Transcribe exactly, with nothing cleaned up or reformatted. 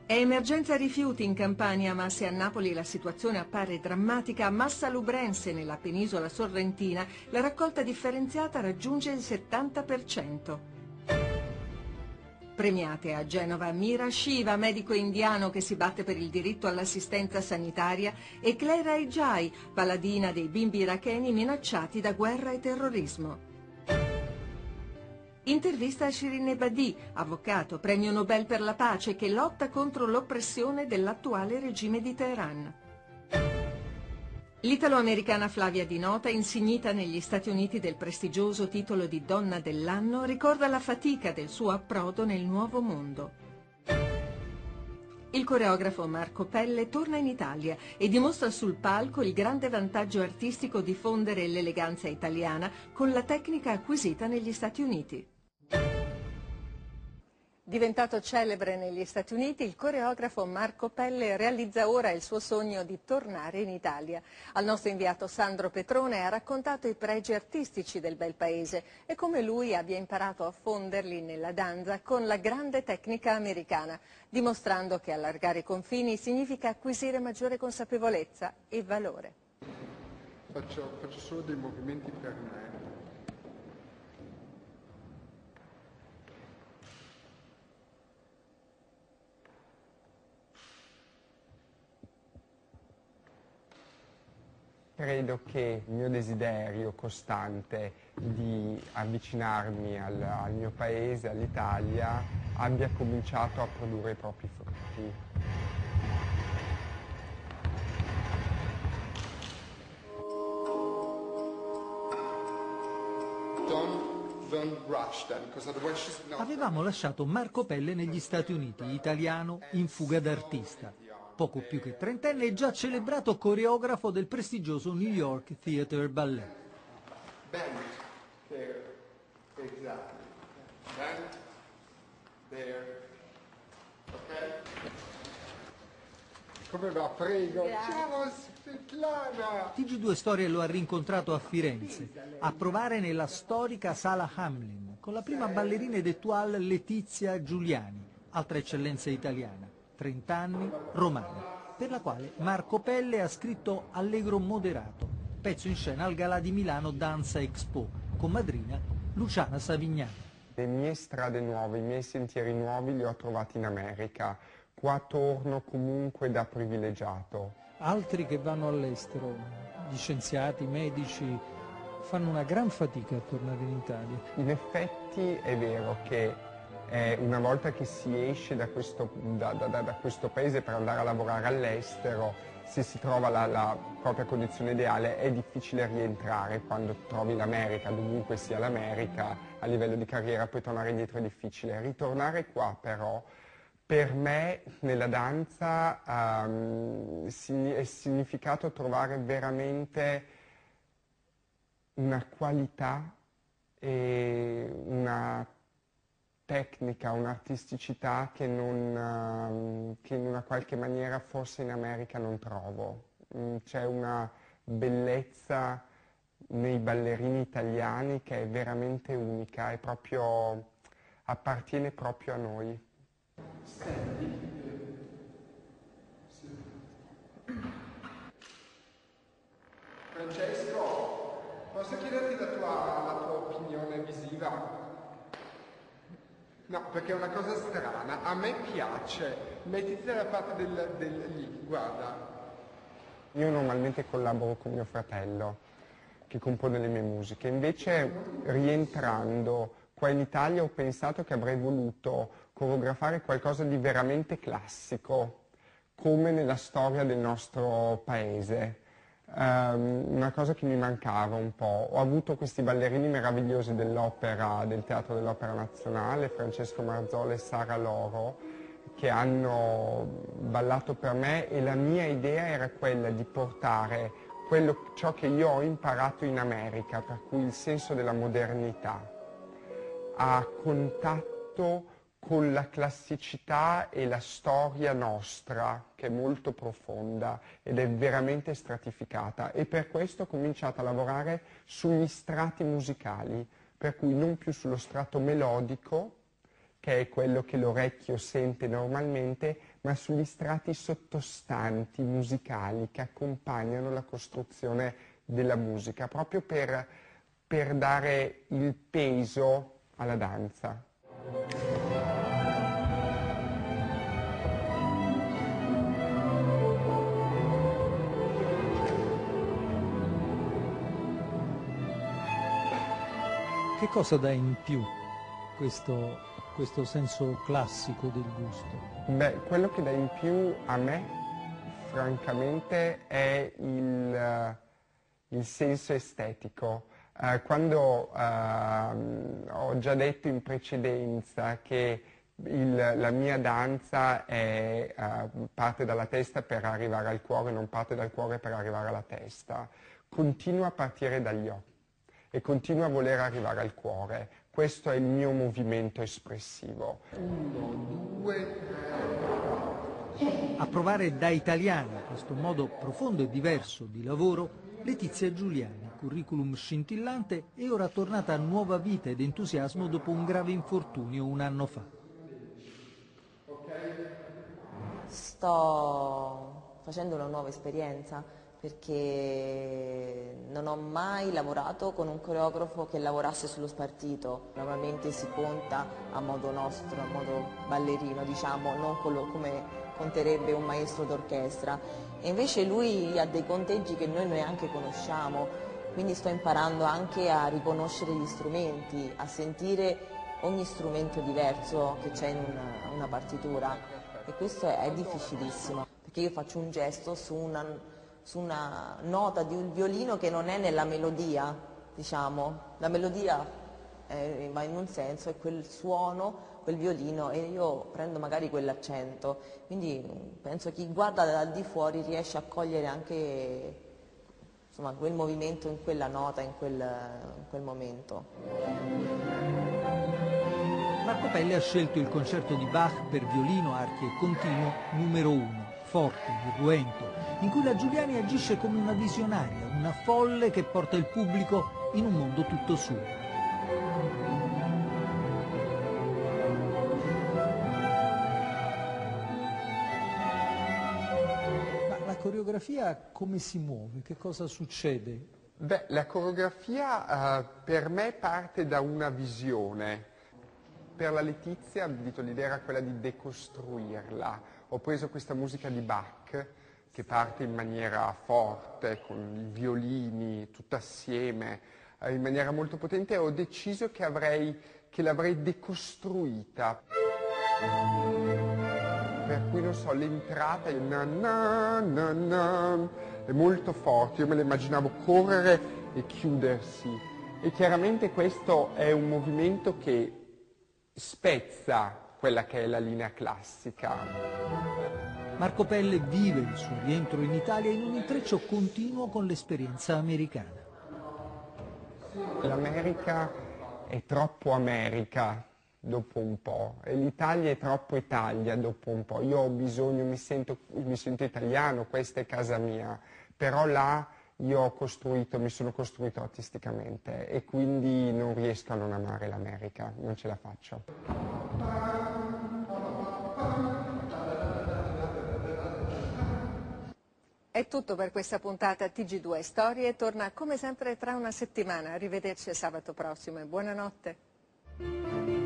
È emergenza rifiuti in Campania, ma se a Napoli la situazione appare drammatica, a Massa Lubrense, nella penisola sorrentina, la raccolta differenziata raggiunge il settanta per cento. Premiate a Genova Mira Shiva, medico indiano che si batte per il diritto all'assistenza sanitaria, e Clara Ejai, paladina dei bimbi iracheni minacciati da guerra e terrorismo. Intervista a Shirin Ebadi, avvocato, premio Nobel per la pace, che lotta contro l'oppressione dell'attuale regime di Teheran. L'italo-americana Flavia Di Nota, insignita negli Stati Uniti del prestigioso titolo di Donna dell'anno, ricorda la fatica del suo approdo nel nuovo mondo. Il coreografo Marco Pelle torna in Italia e dimostra sul palco il grande vantaggio artistico di fondere l'eleganza italiana con la tecnica acquisita negli Stati Uniti. Diventato celebre negli Stati Uniti, il coreografo Marco Pelle realizza ora il suo sogno di tornare in Italia. Al nostro inviato Sandro Petrone ha raccontato i pregi artistici del bel paese e come lui abbia imparato a fonderli nella danza con la grande tecnica americana, dimostrando che allargare i confini significa acquisire maggiore consapevolezza e valore. Faccio, faccio solo dei movimenti per me. Credo che il mio desiderio costante di avvicinarmi al, al mio paese, all'Italia, abbia cominciato a produrre i propri frutti. Avevamo lasciato Marco Pelle negli Stati Uniti, italiano in fuga d'artista. Poco più che trentenne e già celebrato coreografo del prestigioso New York Theatre Ballet. Bend, there, exactly. Bend, there, ok? Come va, prego? Ciao Svetlana! T G due Storie lo ha rincontrato a Firenze, a provare nella storica Sala Hamlin, con la prima ballerina d'étoile Letizia Giuliani, altra eccellenza italiana. trenta anni, romana, per la quale Marco Pelle ha scritto Allegro moderato, pezzo in scena al Galà di Milano Danza Expo, con madrina Luciana Savignano. Le mie strade nuove, i miei sentieri nuovi li ho trovati in America. Qua torno comunque da privilegiato. Altri che vanno all'estero, gli scienziati, i medici, fanno una gran fatica a tornare in Italia. In effetti è vero che Eh, una volta che si esce da questo, da, da, da questo paese per andare a lavorare all'estero, se si trova la, la propria condizione ideale, è difficile rientrare quando trovi l'America, dovunque sia l'America, a livello di carriera, poi tornare indietro è difficile. Ritornare qua però, per me nella danza um, è significato trovare veramente una qualità e una tecnica, un'artisticità che, non, che in una qualche maniera forse in America non trovo. C'è una bellezza nei ballerini italiani che è veramente unica, è proprio, appartiene proprio a noi. Francesco, posso chiederti la tua, la tua opinione visiva? No, perché è una cosa strana, a me piace, mettiti dalla parte del, del lì, guarda. Io normalmente collaboro con mio fratello, che compone le mie musiche, invece rientrando qua in Italia ho pensato che avrei voluto coreografare qualcosa di veramente classico, come nella storia del nostro paese. Um, una cosa che mi mancava un po'. Ho avuto questi ballerini meravigliosi dell'opera, del Teatro dell'Opera Nazionale, Francesco Marzola e Sara Loro, che hanno ballato per me, e la mia idea era quella di portare quello, ciò che io ho imparato in America, per cui il senso della modernità, a contatto con la classicità e la storia nostra, che è molto profonda ed è veramente stratificata, e per questo ho cominciato a lavorare sugli strati musicali, per cui non più sullo strato melodico, che è quello che l'orecchio sente normalmente, ma sugli strati sottostanti musicali che accompagnano la costruzione della musica, proprio per, per dare il peso alla danza. Che cosa dà in più questo, questo senso classico del gusto? Beh, quello che dà in più a me, francamente, è il, il senso estetico. Uh, quando uh, ho già detto in precedenza che il, la mia danza è, uh, parte dalla testa per arrivare al cuore, non parte dal cuore per arrivare alla testa, continua a partire dagli occhi e continua a voler arrivare al cuore. Questo è il mio movimento espressivo. Uno, due, tre. A provare da italiana questo modo profondo e diverso di lavoro, Letizia Giuliani, curriculum scintillante e ora tornata a nuova vita ed entusiasmo dopo un grave infortunio un anno fa. Sto facendo una nuova esperienza perché non ho mai lavorato con un coreografo che lavorasse sullo spartito. Normalmente si conta a modo nostro, a modo ballerino, diciamo, non come conterebbe un maestro d'orchestra. E invece lui ha dei conteggi che noi neanche conosciamo, quindi sto imparando anche a riconoscere gli strumenti, a sentire ogni strumento diverso che c'è in una, una partitura. E questo è, è difficilissimo, perché io faccio un gesto su una, su una nota di un violino che non è nella melodia, diciamo. La melodia è, va in un senso, è quel suono, quel violino, e io prendo magari quell'accento. Quindi penso che chi guarda dal di fuori riesce a cogliere anche, insomma, quel movimento in quella nota, in quel, in quel momento. Marco Pelli ha scelto il concerto di Bach per violino, archi e continuo numero uno, forte, irruento, in cui la Giuliani agisce come una visionaria, una folle che porta il pubblico in un mondo tutto suo. Ma la coreografia come si muove? Che cosa succede? Beh, la coreografia uh, per me parte da una visione. Per la Letizia l'idea era quella di decostruirla. Ho preso questa musica di Bach che parte in maniera forte, con i violini, tutto assieme, eh, in maniera molto potente, e ho deciso che, avrei, che l'avrei decostruita. Per cui, non so, l'entrata è, na, na, na, na, è molto forte, io me la immaginavo correre e chiudersi. E chiaramente questo è un movimento che spezza quella che è la linea classica. Marco Pelle vive il suo rientro in Italia in un intreccio continuo con l'esperienza americana. L'America è troppo America dopo un po' e l'Italia è troppo Italia dopo un po'. Io ho bisogno, mi sento, mi sento italiano, questa è casa mia, però là io ho costruito, mi sono costruito artisticamente e quindi non riesco a non amare l'America, non ce la faccio. È tutto per questa puntata. T G due Storie torna come sempre tra una settimana. Arrivederci sabato prossimo e buonanotte.